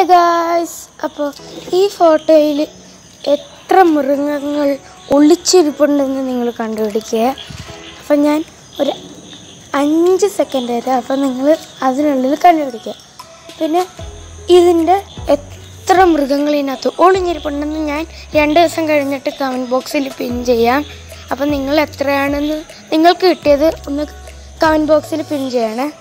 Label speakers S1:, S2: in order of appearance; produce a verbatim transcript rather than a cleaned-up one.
S1: Hi guys, അപ്പോൾ ഈ ഫോട്ടോയിൽ എത്ര മൃഗങ്ങൾ ഒളിച്ചിരിപ്പുണ്ടെന്ന് നിങ്ങൾ കണ്ടുപിടിക്കുക. അപ്പം ഞാൻ ഒരു അഞ്ച് സെക്കൻഡ് തരാം, അപ്പം നിങ്ങൾ അതിനുള്ളിൽ കണ്ടുപിടിക്കുക. പിന്നെ ഇതിൻ്റെ എത്ര മൃഗങ്ങൾ ഇതിനകത്ത് ഒളിഞ്ഞിരിപ്പുണ്ടെന്ന് ഞാൻ രണ്ട് ദിവസം കഴിഞ്ഞിട്ട് കമൻറ്റ് ബോക്സിൽ പിൻ ചെയ്യാം. അപ്പം നിങ്ങൾ എത്രയാണെന്ന് നിങ്ങൾക്ക് കിട്ടിയത് ഒന്ന് കമൻറ്റ് ബോക്സിൽ പിൻ ചെയ്യണേ.